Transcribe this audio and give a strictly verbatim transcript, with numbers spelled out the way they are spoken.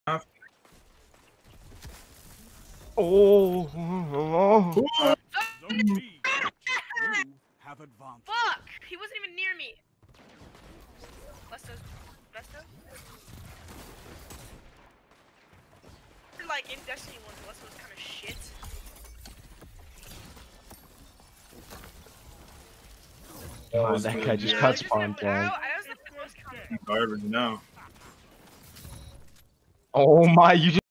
Oh. Fuck! He wasn't even near me. Lesto's, Lesto? Like in Destiny one, Lesto was kind of shit. Oh, that guy just Yeah, got I spawned just, I, tag. I was like the most Garbage now. Oh my, you just